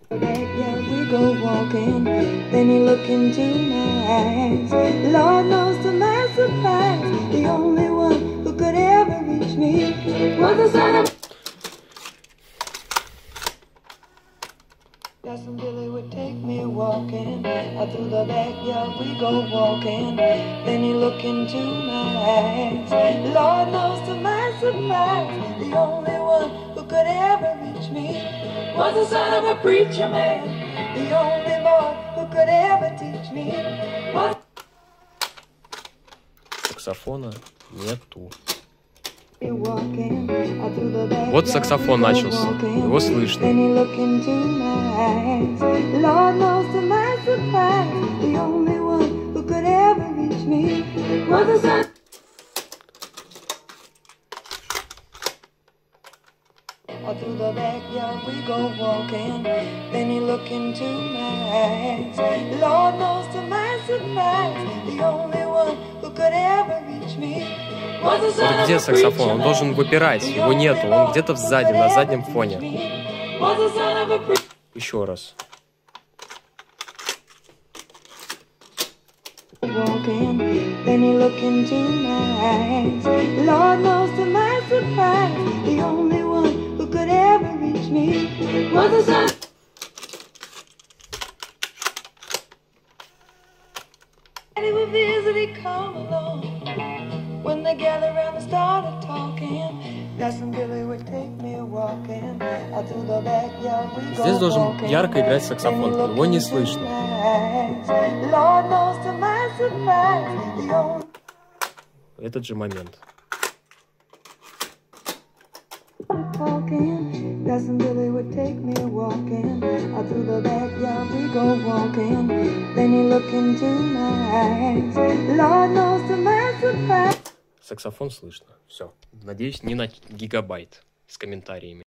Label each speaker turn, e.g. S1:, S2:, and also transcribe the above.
S1: Backyard we go walking, then he looked into my eyes. Lord knows to my surprise, the only one who could ever reach me was the son of. Cousin Billy would take me walking, out through the backyard we go walking, then he looked into my eyes. Lord knows to my surprise, the only one who could ever reach me was the son of a preacher man. The only boy who could ever teach me was...
S2: Саксофона нету. Вот саксофон начался, его слышно.
S1: Through the backyard we go walking, then he looked into my eyes. Lord knows to my surprise, the only one who could ever reach me was the son of a preacher man.
S2: Вот где саксофон? Он должен выпирать, его нету, он где-то сзади, на заднем фоне. Еще раз.
S1: Walking, then he looked into my eyes. Lord knows to my surprise, the only one who could ever reach me was the son. And he would visit, he'd come along. When they gathered around and started talking, Cousin Billy would take me walking out through the backyard we go.
S2: Здесь должен ярко играть саксофон, его не слышно.
S1: Lord knows to my surprise, the only...
S2: Этот же момент.
S1: Cousin Billy would take me walking out through the backyard we go walking, then he looked into my eyes. Lord knows to my surprise.
S2: Саксофон слышно. Все. Надеюсь, не на гигабайт с комментариями.